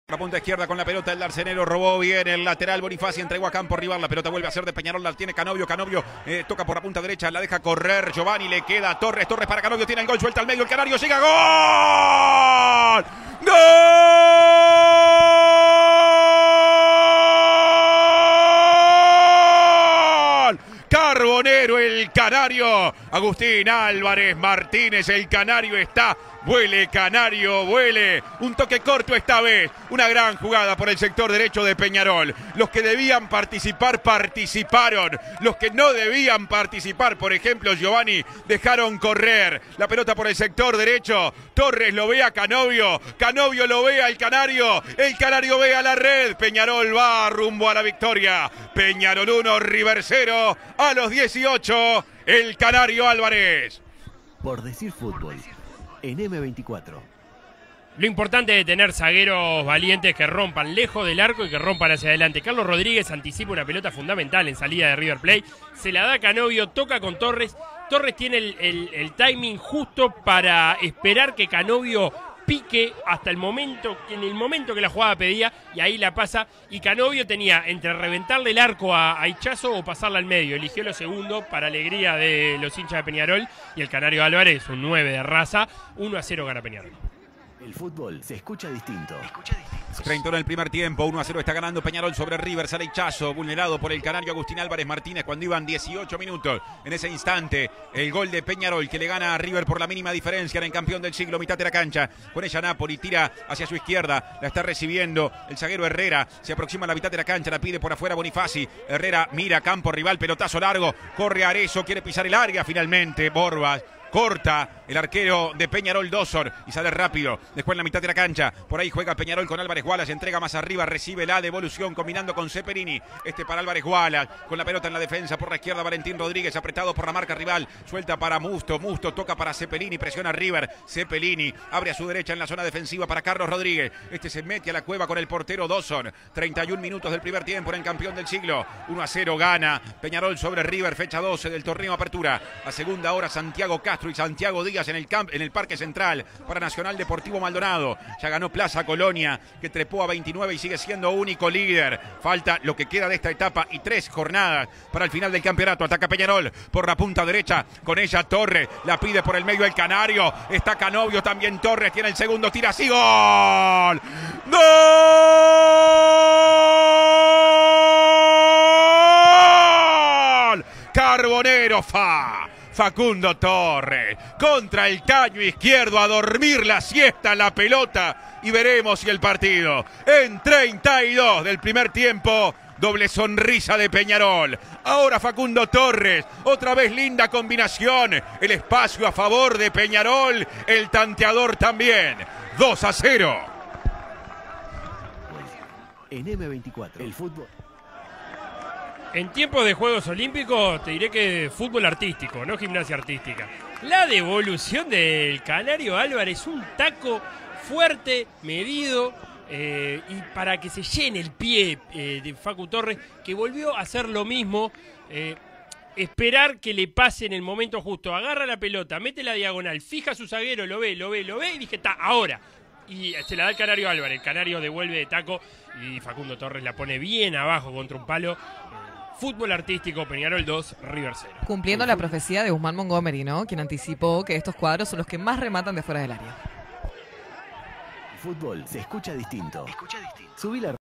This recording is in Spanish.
La punta izquierda con la pelota, el Darcenero robó bien el lateral, Bonifaci entregó a campo rival, la pelota vuelve a ser de Peñarol, la tiene Canovio, toca por la punta derecha, la deja correr, Giovanni, le queda Torres para Canovio, tiene el gol, suelta al medio, el Canario llega, ¡gol! ¡Gol! Carbonero, el Canario, Agustín Álvarez Martínez, el Canario está... Vuele, Canario, vuele. Un toque corto esta vez. Una gran jugada por el sector derecho de Peñarol. Los que debían participar, participaron. Los que no debían participar, por ejemplo, Giovanni, dejaron correr. La pelota por el sector derecho. Torres lo ve a Canovio. Canovio lo ve al Canario. El Canario ve a la red. Peñarol va rumbo a la victoria. Peñarol 1, River 0. A los 18, el Canario Álvarez. Por decir fútbol. En M24. Lo importante de tener zagueros valientes que rompan lejos del arco y que rompan hacia adelante. Carlos Rodríguez anticipa una pelota fundamental en salida de River Plate. Se la da a Canovio, toca con Torres. Torres tiene el timing justo para esperar que Canovio pique hasta el momento, en el momento que la jugada pedía, y ahí la pasa. Y Canovio tenía entre reventarle el arco a Hichazo o pasarla al medio. Eligió lo segundo para alegría de los hinchas de Peñarol, y el Canario Álvarez, un 9 de raza. 1-0 gana Peñarol. El fútbol se escucha distinto. 30 en el primer tiempo, 1-0 está ganando Peñarol sobre River, sale Hichazo, vulnerado por el Canario Agustín Álvarez Martínez cuando iban 18 minutos. En ese instante, el gol de Peñarol que le gana a River por la mínima diferencia en el campeón del siglo, mitad de la cancha. Con ella Napoli tira hacia su izquierda, la está recibiendo el zaguero Herrera, se aproxima a la mitad de la cancha, la pide por afuera Bonifaci. Herrera mira campo rival, pelotazo largo, corre Arezzo, quiere pisar el área, finalmente Borbas. Corta el arquero de Peñarol, Dawson, y sale rápido. Después en la mitad de la cancha, por ahí juega Peñarol con Álvarez Wallace, entrega más arriba, recibe la devolución combinando con Ceperini. Para Álvarez Wallace, con la pelota en la defensa por la izquierda, Valentín Rodríguez apretado por la marca rival, suelta para Musto, toca para Ceperini, presiona River, Ceperini abre a su derecha en la zona defensiva para Carlos Rodríguez. Se mete a la cueva con el portero Dawson. 31 minutos del primer tiempo en el campeón del siglo. 1-0 gana Peñarol sobre River, fecha 12 del torneo Apertura. A segunda hora Santiago Castro y Santiago Díaz en el Parque Central para Nacional Deportivo Maldonado. Ya ganó Plaza Colonia, que trepó a 29 y sigue siendo único líder. Falta lo que queda de esta etapa y 3 jornadas para el final del campeonato. Ataca Peñarol por la punta derecha, con ella Torres, la pide por el medio el Canario. Está Canovio, también Torres, tiene el segundo, tira así, ¡gol! ¡Gol! Carbonero Facundo Torres contra el caño izquierdo, a dormir la siesta, la pelota, y veremos si el partido en 32 del primer tiempo. Doble sonrisa de Peñarol. Ahora Facundo Torres. Otra vez linda combinación. El espacio a favor de Peñarol. El tanteador también. 2-0. En M24. El fútbol. En tiempos de Juegos Olímpicos te diré que fútbol artístico, no gimnasia artística. La devolución del Canario Álvarez, un taco fuerte, medido, y para que se llene el pie de Facu Torres, que volvió a hacer lo mismo. Esperar que le pase en el momento justo. Agarra la pelota, mete la diagonal, fija a su zaguero, lo ve, y dije, está, ahora. Y se la da el Canario Álvarez. El Canario devuelve de taco y Facundo Torres la pone bien abajo contra un palo. Fútbol artístico, Peñarol 2, River 0. Cumpliendo la profecía de Guzmán Montgomery, ¿no? Quien anticipó que estos cuadros son los que más rematan de fuera del área. El fútbol se escucha distinto. Subí la